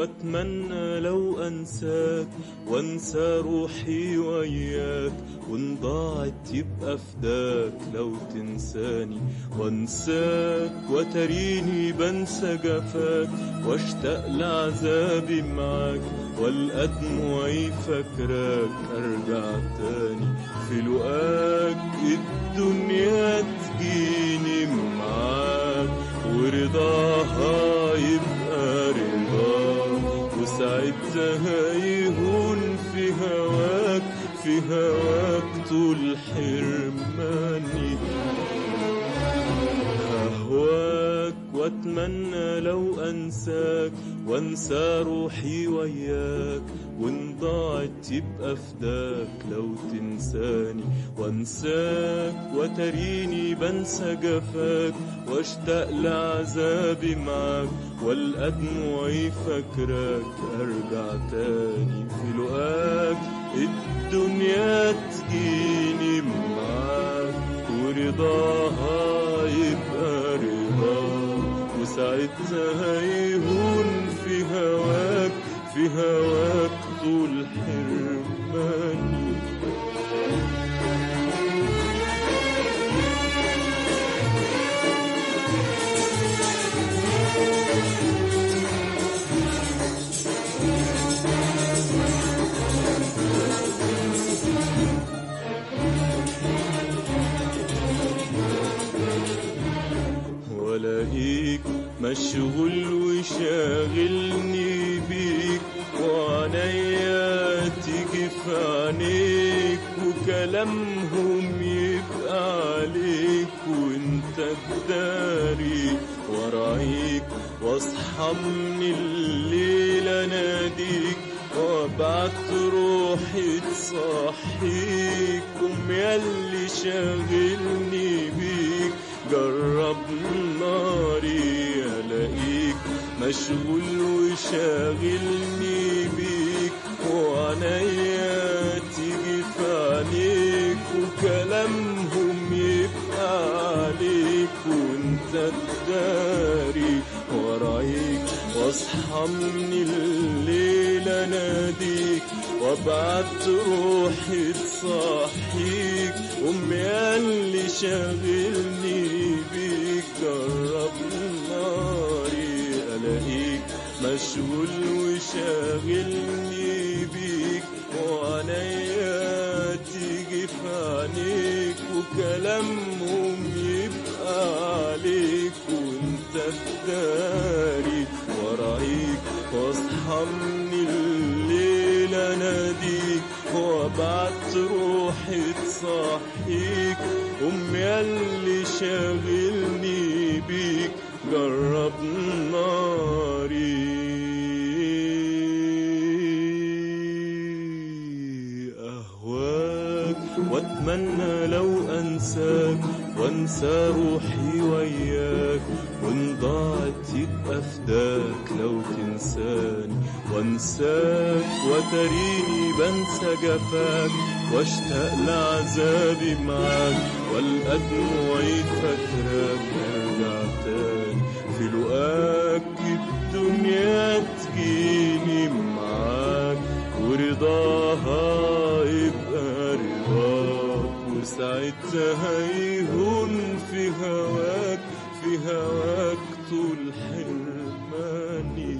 واتمنى لو انساك وانسى روحي وياك، وان ضاعت يبقى فداك لو تنساني وانساك، وتريني بنسى جفاك واشتاق لعذابي معاك، والقى دموعي فاكراك ارجع تاني في لقاك. الدنيا تجيني معاك ورضاها يبقى رضاك، وساعتها يهون في هواك، في هواك طول حرماني. أهواك واتمنى لو أنساك وانسى روحي وياك، وان ضاعت يبقى فداك لو تنساني وانساك، وتريني بنسى جفاك واشتاق لعذابي معاك، والقى دموعي فاكراك ارجع تاني في لقاك. الدنيا تجيني معاك ورضاها يبقى رضاك، وساعتها يهون في هواك، في هواك طول حرماني. ولاقيك مشغول وشاغلني بيك، وعنيا تيجي في عينيك، وكلامهم يبقى عليك وانت تداري، ورايك واصحى من الليل اناديك، وابعت روحي تصحيك. قوم ياللي شاغلني بيك جرب ناري، الاقيك مشغول وشاغلني بيك، وعنيا تيجي في عينيك، وكلامهم يبقى عليك وانت تداري، ورايك واصحى من الليل اناديك، وابعت روحي تصحيك. قوم ياللي شاغلني بيك جرب ناري، الاقيك مشغول وشاغلني بيك، وعنيا تيجي في عينيك، وكلامهم يبقى عليك وانت تداري، ورايك واصحى من الليل اناديك، وابعت روحي تصحيك. قوم ياللي شاغلني بيك جرب ناري. أهواك واتمنى لو أنساك وانسى روحي وياك، وان ضاعت يبقى فداك لو تنساني وانساك، وتريني بنسى جفاك واشتاق لعذابي معاك، والقى دموعي فاكراك ارجع تاني في لقاك. الدنيا تجيني معاك ورضاها يبقى رضاك، وساعتها يهون في هواك، في هواك طول حرماني.